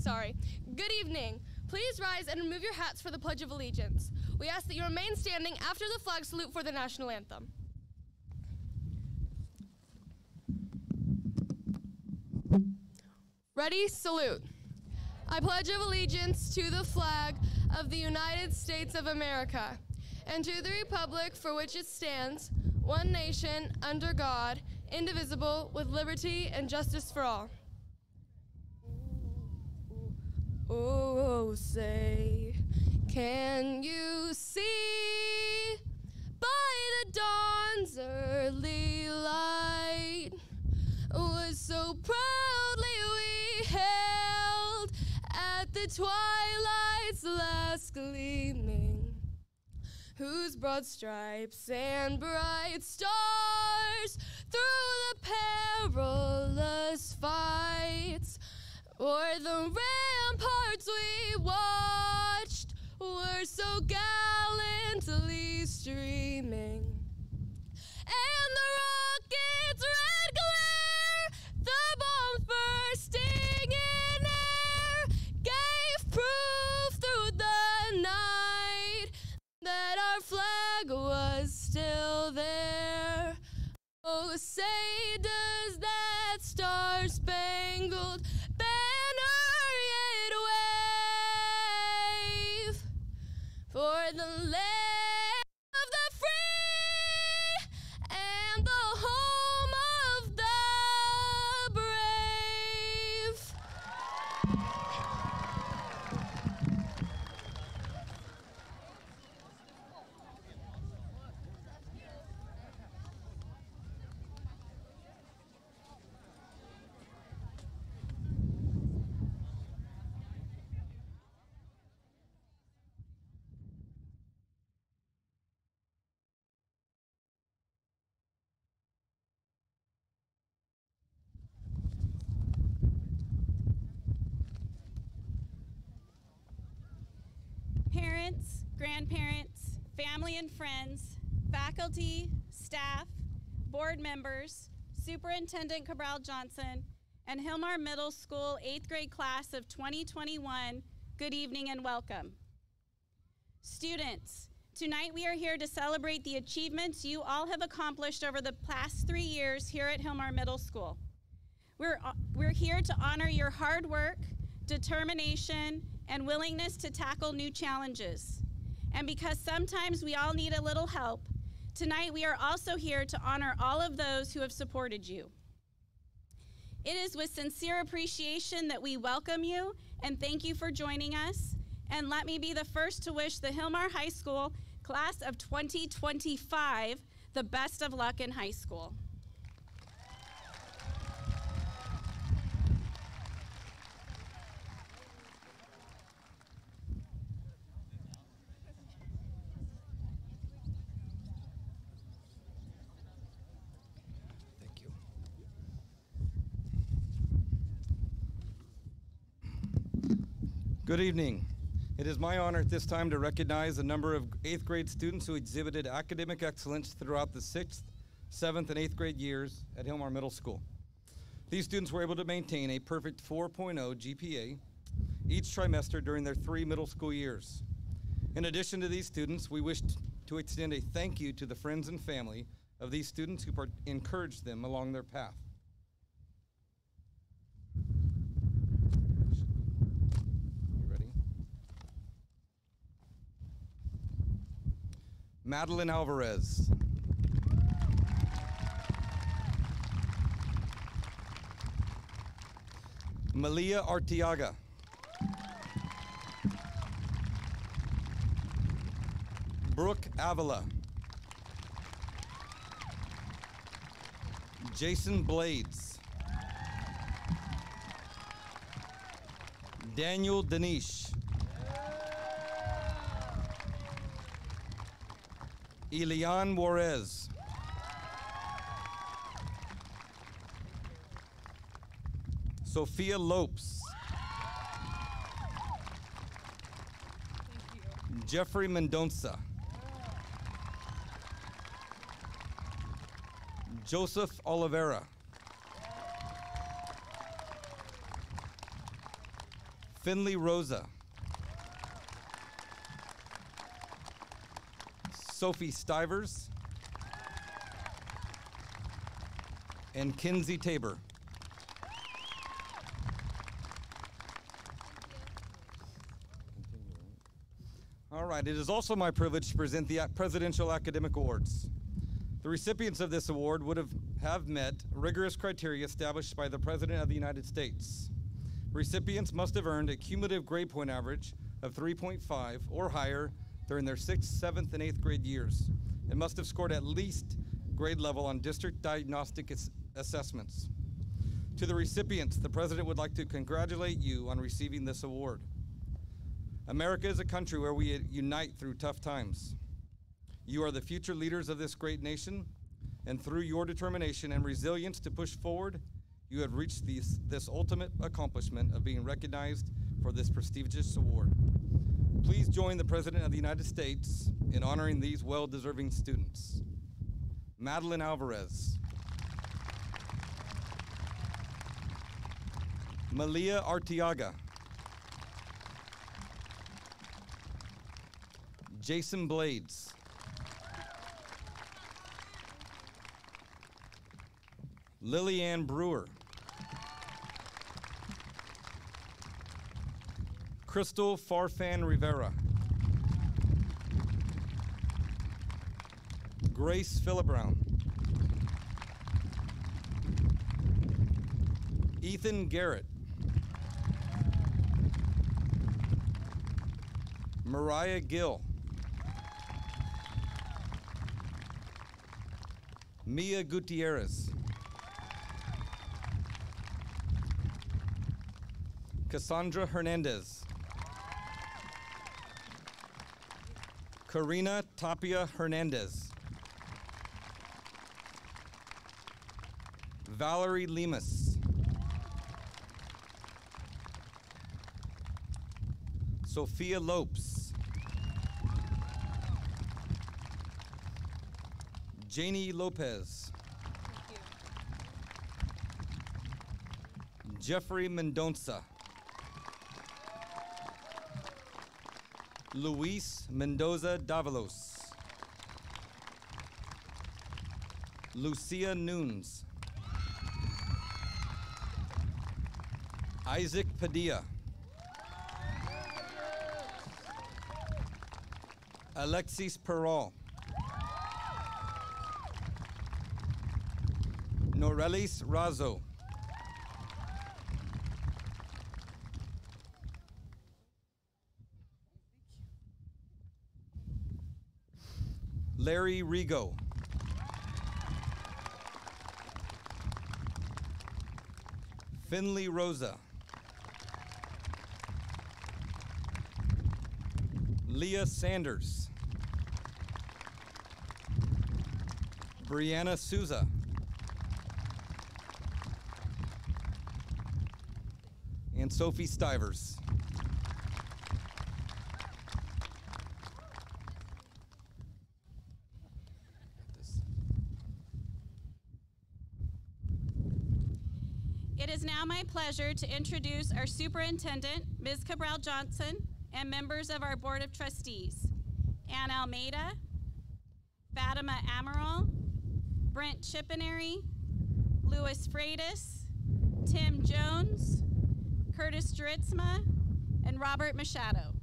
Good evening. Please rise and remove your hats for the Pledge of Allegiance. We ask that you remain standing after the flag salute for the national anthem. Ready, salute. I pledge allegiance to the flag of the United States of America and to the republic for which it stands, one nation, under God, indivisible, with liberty and justice for all. Oh, say, can you see by the dawn's early light was so proudly we held at the twilight's last gleaming, whose broad stripes and bright stars through the perilous fights o'er the ramparts we watched were so gallantly streaming. And the rocket's red glare, the bombs bursting in air, gave proof through the night that our flag was still there. Oh, say does that star-spangled banner yet wave for the land of the free and the home of the brave. Parents, grandparents, family and friends, faculty, staff, board members, Superintendent Cabral Johnson, and Hilmar Middle School 8th grade class of 2021, good evening and welcome. Students, tonight we are here to celebrate the achievements you all have accomplished over the past 3 years here at Hilmar Middle School. We're here to honor your hard work, determination, and willingness to tackle new challenges. And because sometimes we all need a little help, tonight we are also here to honor all of those who have supported you. It is with sincere appreciation that we welcome you and thank you for joining us. And let me be the first to wish the Hilmar High School class of 2025 the best of luck in high school. Good evening. It is my honor at this time to recognize a number of 8th grade students who exhibited academic excellence throughout the 6th, 7th, and 8th grade years at Hilmar Middle School. These students were able to maintain a perfect 4.0 GPA each trimester during their 3 middle school years. In addition to these students, we wish to extend a thank you to the friends and family of these students who encouraged them along their path. Madeline Alvarez. Malia Artiaga. Brooke Avila. Jason Blades. Daniel Denish. Elian Juarez. Sophia Lopes. Jeffrey Mendonça. Joseph Oliveira. Finley Rosa. Sophie Stivers. And Kinsey Tabor. All right, it is also my privilege to present the Presidential Academic Awards. The recipients of this award would have met rigorous criteria established by the President of the United States. Recipients must have earned a cumulative grade point average of 3.5 or higher during their 6th, 7th, and 8th grade years, and must have scored at least grade level on district diagnostic assessments. To the recipients, the President would like to congratulate you on receiving this award. America is a country where we unite through tough times. You are the future leaders of this great nation, and through your determination and resilience to push forward, you have reached this ultimate accomplishment of being recognized for this prestigious award. Please join the President of the United States in honoring these well-deserving students. Madeline Alvarez. Malia Arteaga. Jason Blades. Lillianne Brewer. Crystal Farfan Rivera. Grace Philibrown. Ethan Garrett. Mariah Gill. Mia Gutierrez. Cassandra Hernandez. Karina Tapia Hernandez. Valerie Lemus. Sophia Lopes. Janie Lopez. Jeffrey Mendonça. Luis Mendoza Davalos. Lucia Nunes. Isaac Padilla. Alexis Perral. Norelis Razo. Larry Rigo. Finley Rosa. Leah Sanders. Brianna Souza. And Sophie Stivers. It is now my pleasure to introduce our superintendent, Ms. Cabral Johnson, and members of our Board of Trustees, Ann Almeida, Fatima Amaral, Brent Chippenary, Louis Freitas, Tim Jones, Curtis Juritzma, and Robert Machado.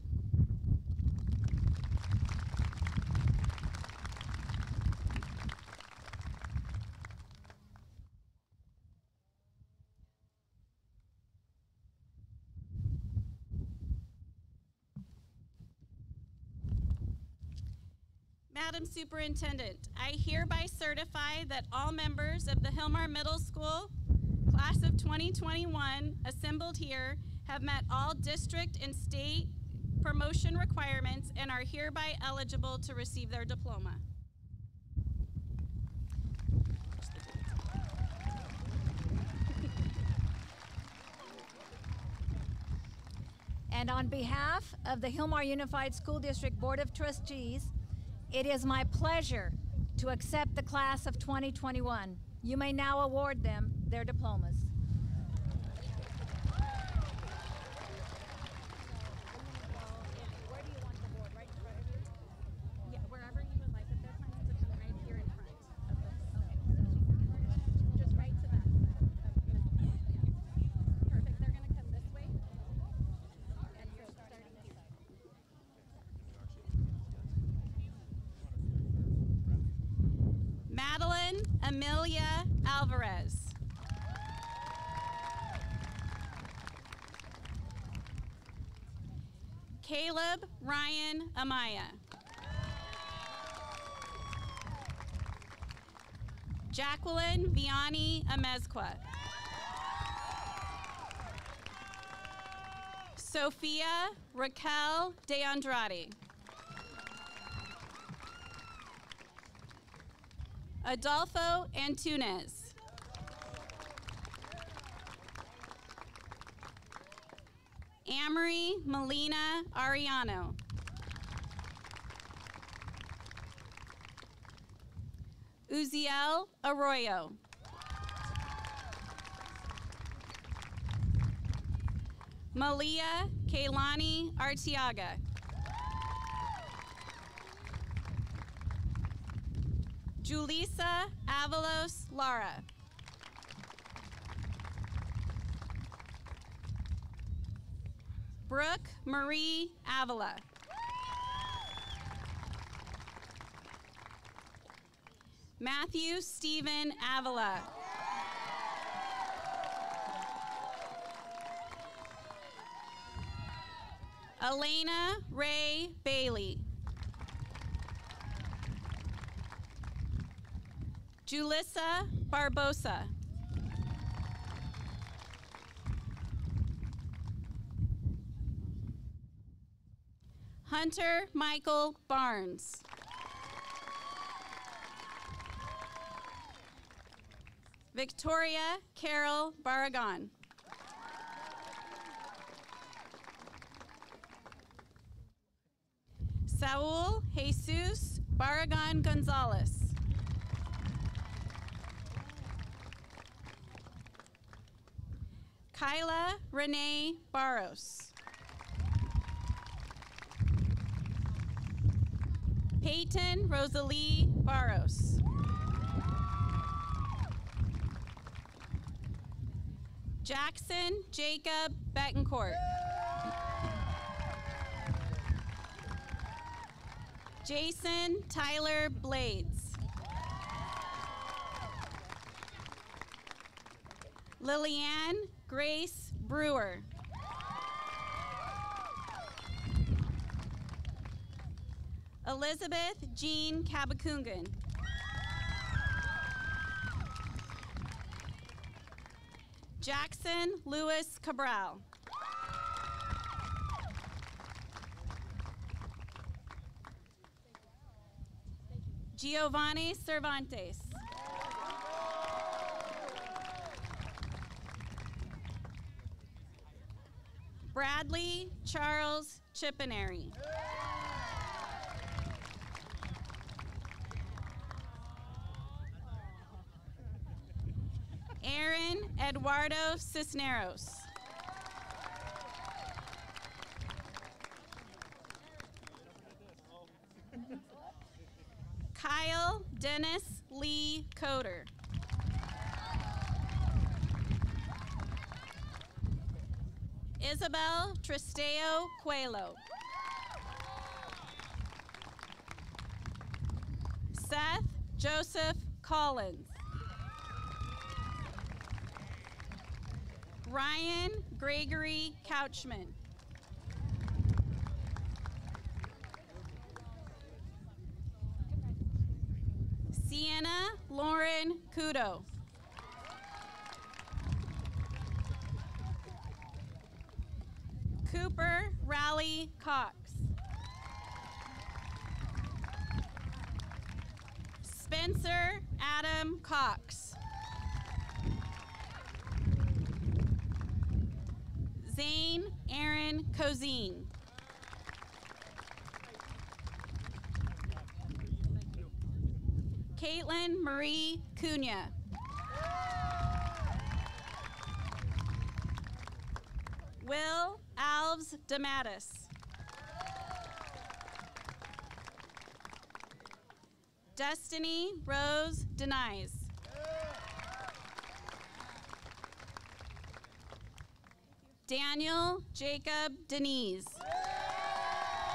Madam Superintendent, I hereby certify that all members of the Hilmar Middle School class of 2021 assembled here have met all district and state promotion requirements and are hereby eligible to receive their diploma. And on behalf of the Hilmar Unified School District Board of Trustees, it is my pleasure to accept the class of 2021. You may now award them their diplomas. Amelia Alvarez. Caleb Ryan Amaya. Jacqueline Vianney Amezcua. Sophia Raquel De Andrade. Adolfo Antunes. Amory Melina Ariano. Uziel Arroyo. Malia Kaylani Artiaga. Julissa Avalos Lara. Brooke Marie Avila. Matthew Stephen Avila. Elena Ray Bailey. Julissa Barbosa. Hunter Michael Barnes. Victoria Carol Barragan. Saul Jesus Barragan Gonzalez. Kyla Renee Barros. Peyton Rosalie Barros. Jackson Jacob Betancourt. Jason Tyler Blades. Lillian Grace Brewer. Elizabeth Jean Kabakungan. Jackson Lewis Cabral. Giovanni Cervantes. Bradley Charles Chippenary. Aaron Eduardo Cisneros. Kyle Dennis Lee Coder. Isabel Tristeo Coelho. Seth Joseph Collins. Ryan Gregory Couchman. Sienna Lauren Kudo. Cooper Raleigh Cox. Spencer Adam Cox. Zane Aaron Cozine. Caitlin Marie Cunha. Will Alves Damatis. Destiny Rose Denies. Daniel Jacob Denise.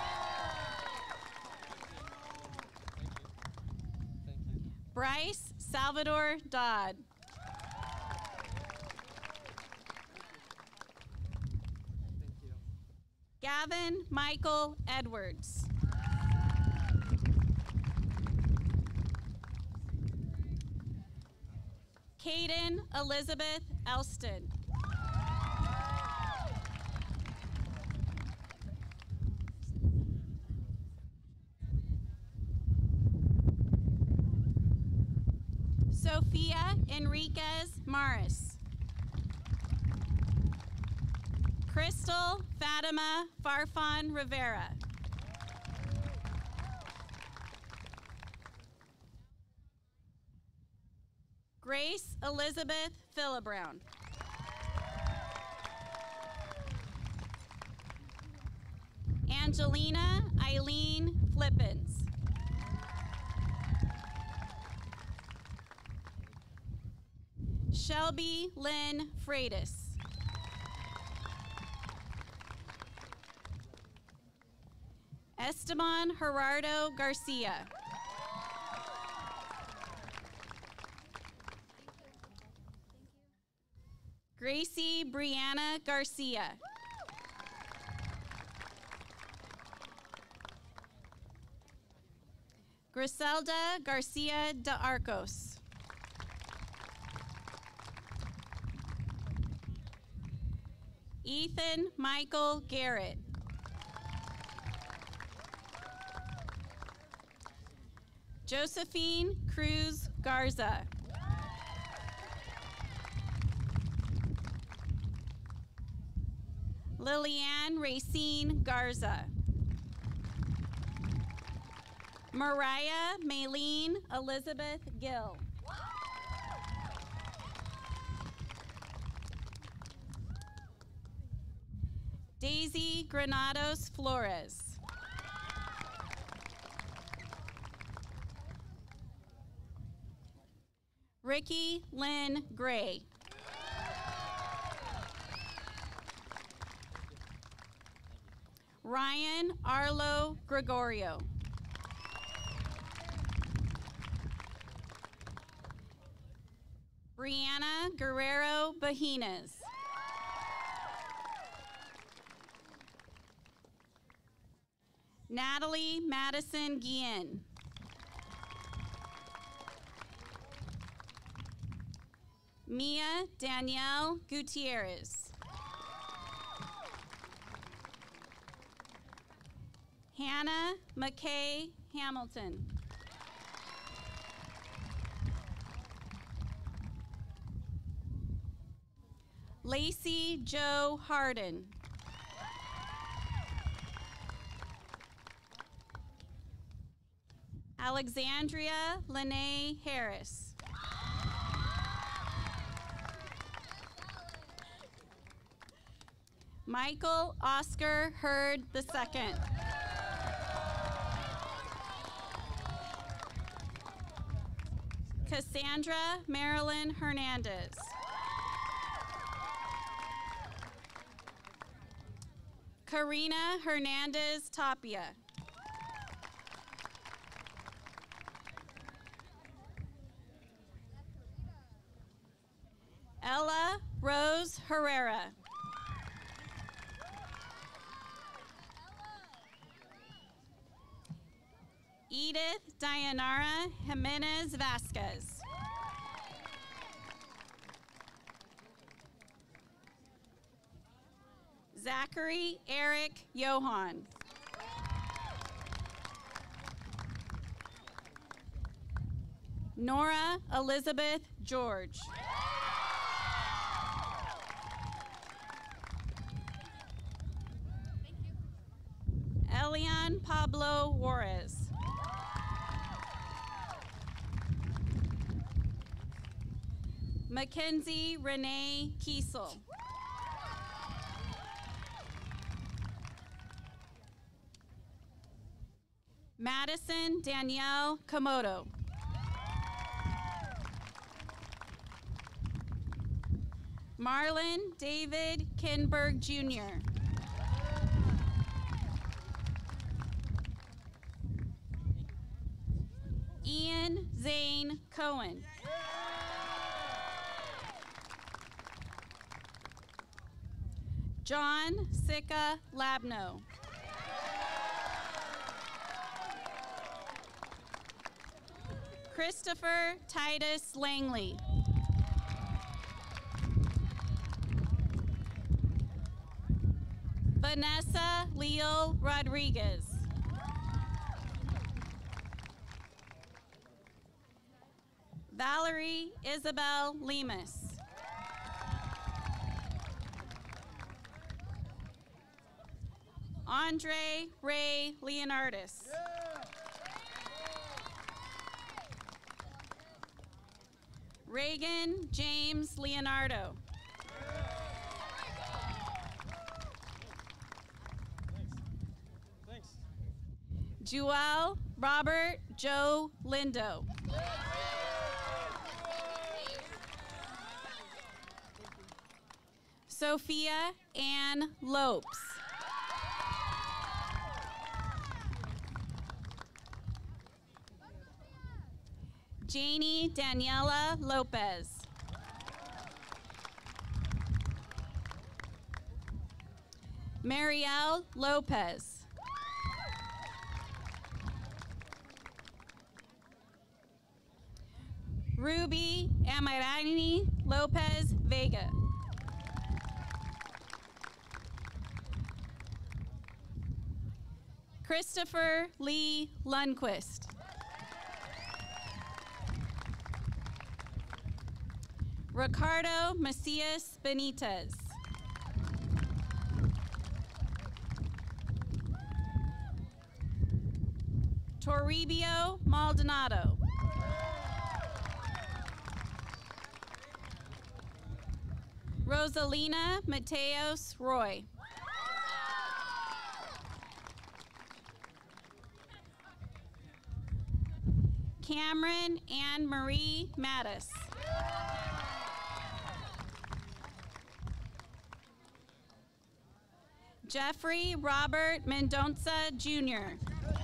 Bryce Salvador Dodd. Gavin Michael Edwards. Kaden Elizabeth Elston. Sophia Enriquez Maris. Crystal Fatima Farfan Rivera. Grace Elizabeth Philibrown. Angelina Eileen Flippins. Shelby Lynn Freitas. Esteban Gerardo Garcia. Gracie Brianna Garcia. Griselda Garcia de Arcos. Ethan Michael Garrett. Josephine Cruz Garza. Liliane Racine Garza. Mariah Maylene Elizabeth Gill. Daisy Granados Flores. Ricky Lynn Gray. Ryan Arlo Gregorio. Brianna Guerrero Bajinas. Natalie Madison Guillen. Mia Danielle Gutierrez. Hannah McKay Hamilton. Lacey Joe Harden. Alexandria Lene Harris. Michael Oscar Hurd II. Cassandra Marilyn Hernandez. Karina Hernandez Tapia. Ella Rose Herrera. Edith Dayanara Jimenez Vasquez. Zachary Eric Johan. Nora Elizabeth George. Elian Pablo Juarez. Mackenzie Renee Kiesel. Madison Danielle Komodo. Marlon David Kinberg Jr. Ian Zane Cohen. John Sika Labno. Christopher Titus Langley. Vanessa Leo Rodriguez. Valerie Isabel Lemus. Andre Ray Leonardis. Reagan James Leonardo. Thanks. Joel Robert Joe Lindo. Sophia Ann Lopes. Janie Daniela Lopez. Marielle Lopez. Ruby Amirani Lopez Vega. Christopher Lee Lundquist. Ricardo Macias Benitez. Toribio Maldonado. Rosalina Mateos Roy. Cameron Anne Marie Mattis. Jeffrey Robert Mendonça Jr.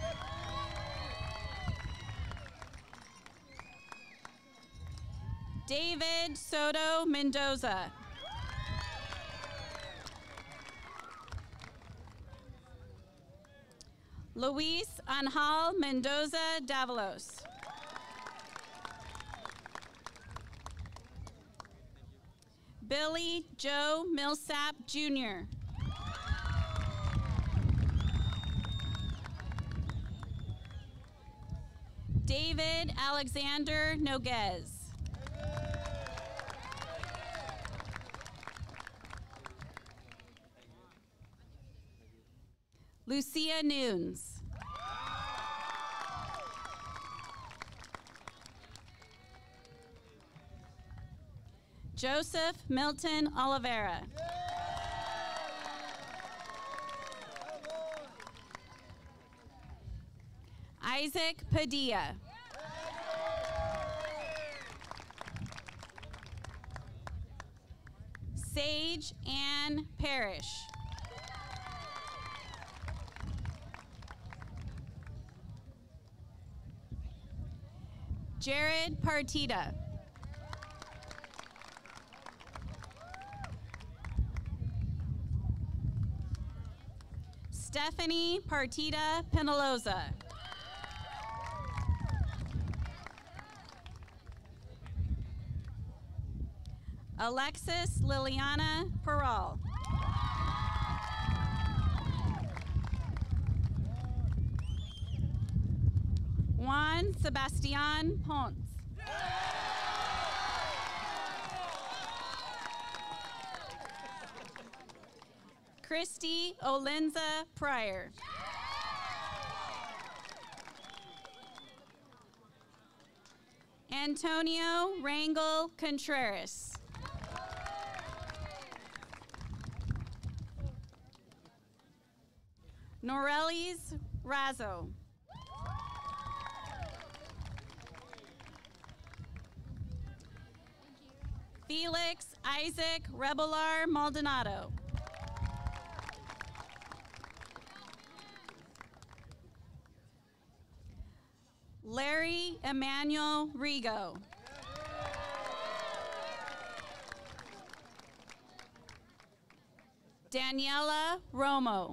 David Soto Mendoza. Luis Angel Mendoza Davalos. Billy Joe Millsap Jr. David Alexander Noguez. Lucia Nunes. Joseph Milton Oliveira. Isaac Padilla. Sage Ann Parrish. Jared Partita. Stephanie Partita Penaloza. Alexis Liliana Peral. Juan Sebastian Ponce. Christy Olenza Pryor. Antonio Rangel Contreras. Norelis Razo. Felix Isaac Rebelar Maldonado. Larry Emmanuel Rigo. Daniela Romo.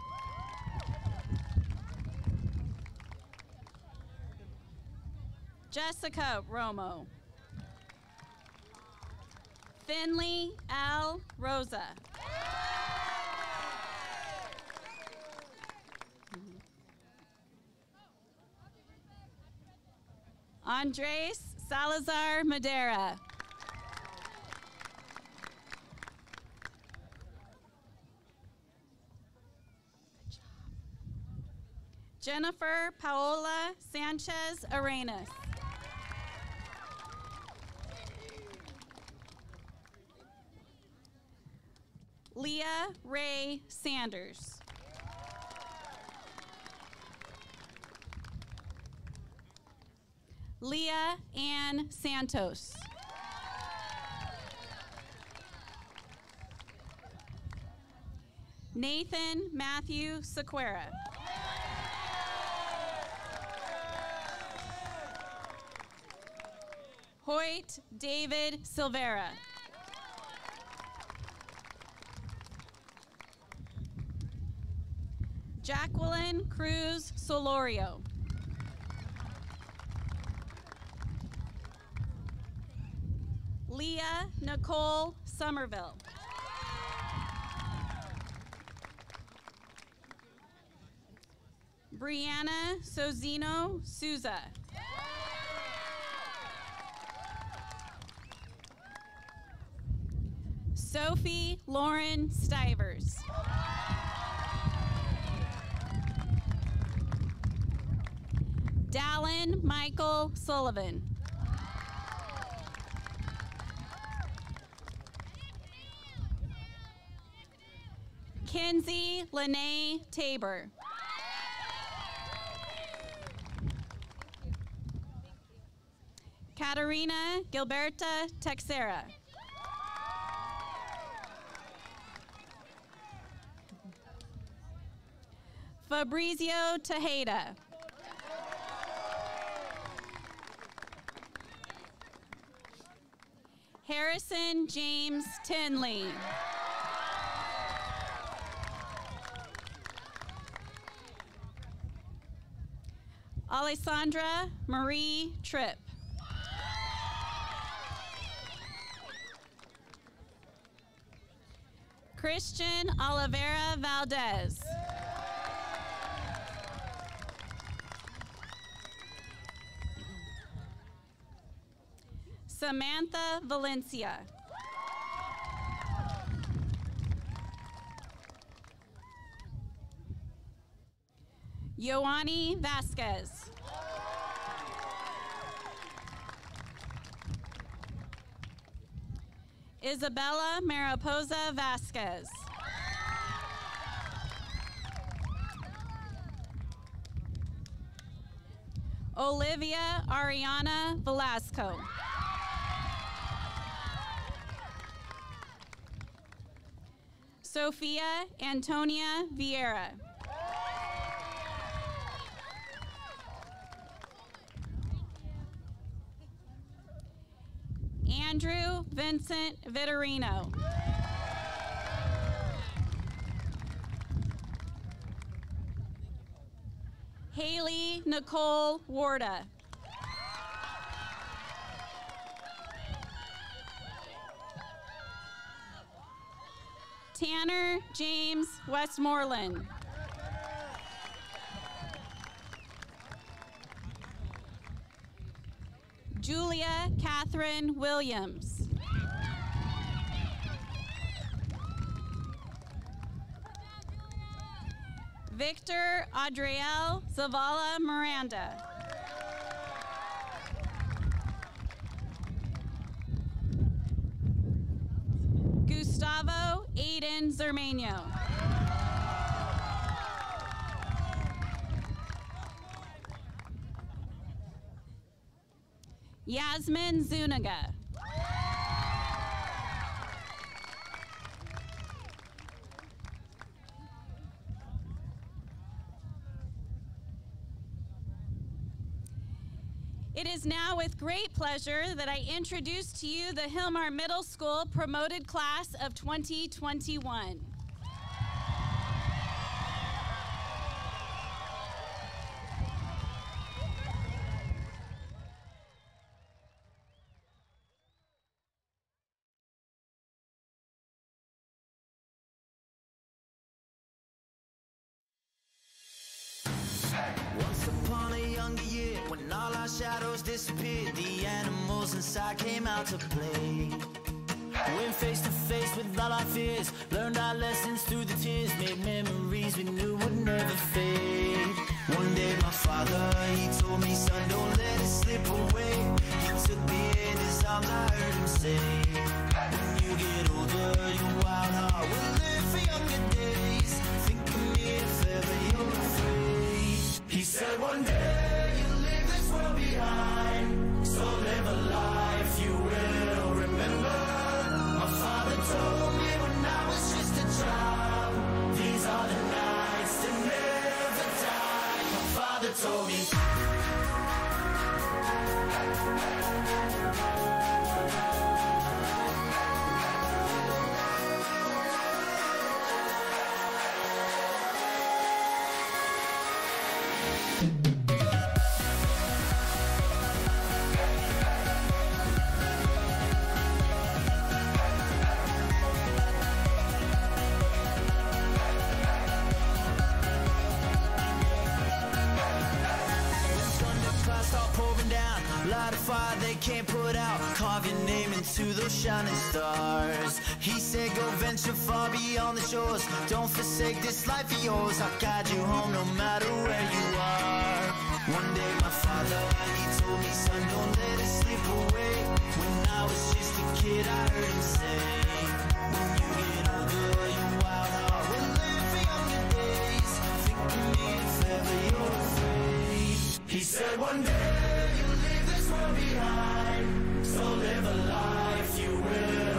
Jessica Romo. Finley L. Rosa. Andres Salazar Madera. Jennifer Paola Sanchez Arenas. Leah Ray Sanders. Leah Ann Santos. Nathan Matthew Sequeira. Hoyt David Silvera. Jacqueline Cruz Solorio. Leah Nicole Somerville. Brianna Sozino Souza. Sophie Lauren Stivers. Dallin Michael Sullivan. Kenzie Lene Tabor. Katarina Gilberta Texera. Fabrizio Tejeda. Harrison James Tinley. Alessandra Marie Tripp. Christian Oliveira Valdez. Samantha Valencia. Yoani Vasquez. Isabella Mariposa Vasquez. Olivia Ariana Velasco. Sophia Antonia Vieira. Andrew Vincent Vitorino. Haley Nicole Warda. Tanner James Westmoreland. Julia Catherine Williams. Victor Adriel Zavala Miranda. Gustavo Aiden Zermano. Yasmin Zuniga. It is now with great pleasure that I introduce to you the Hilmar Middle School promoted class of 2021. Once upon a younger year, when all our shadows disappeared, the animals inside came out to play. Went face to face with all our fears, learned our lessons through the tears, made memories we knew would never fade. One day my father, he told me, son, don't let it slip away. He took me in his arms, I heard him say, when you get older, your wild heart will live for younger days. Think of me if ever you're afraid. He said one day you'll leave this world behind, so live a life you will remember. My father told me when I was just a child, these are the nights that never die. My father told me. Light a fire they can't put out, carve your name into those shining stars. He said go venture far beyond the shores, don't forsake this life of yours. I'll guide you home no matter where you are. One day my father, he told me, son, don't let it slip away. When I was just a kid I heard him say, when you get older your wild heart will live for younger days. Think of me if ever you're afraid. He said one day behind, so live a life you will